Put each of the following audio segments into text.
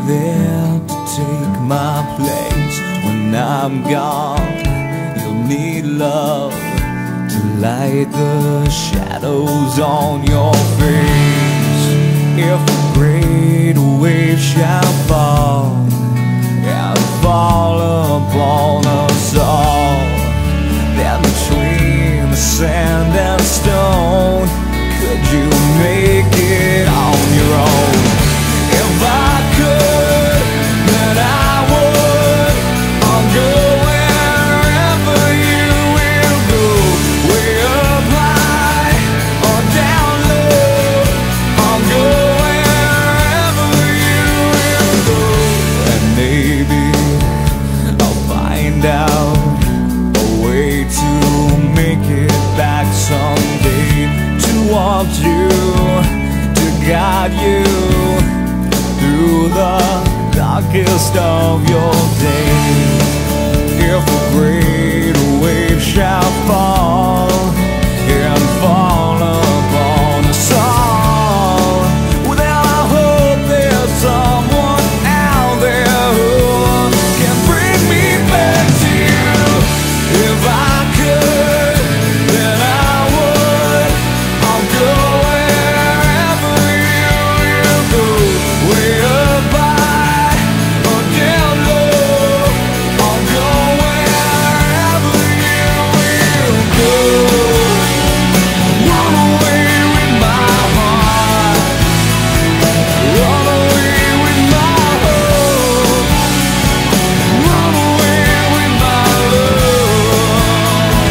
there to take my place. When I'm gone, you'll need love to light the shadows on your face. If a great wave shall fall and fall upon us all, then between the sand and stone, could you make it on your own? If I could, then I would. I'll go wherever you will go, way up high or down low. I'll go wherever you will go, and maybe I'll find out a way to make it back someday, to want you, to guide you through the darkest of your days. If a great wave shall fall and fall upon us all, well, then I hope there's someone out there who can bring me back to you. If I could, then I would. I'll go wherever you will go, way up high or down low. I'll go wherever you will go. Run away with my heart, run away with my hope, run away with my love.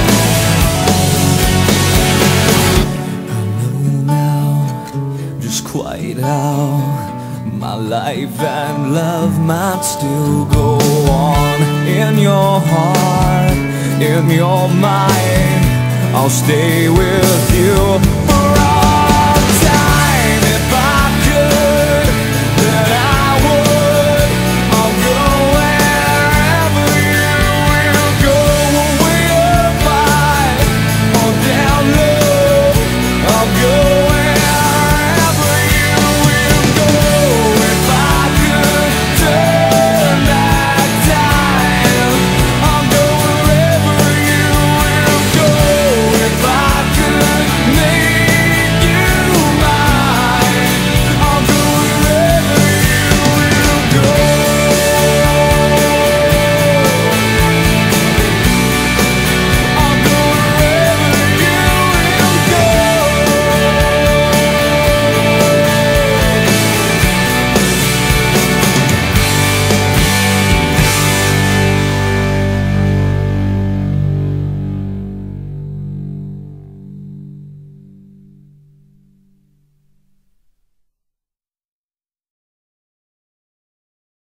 I know now just quite how my life and love might still go on. In your heart, in your mind, I'll stay with you.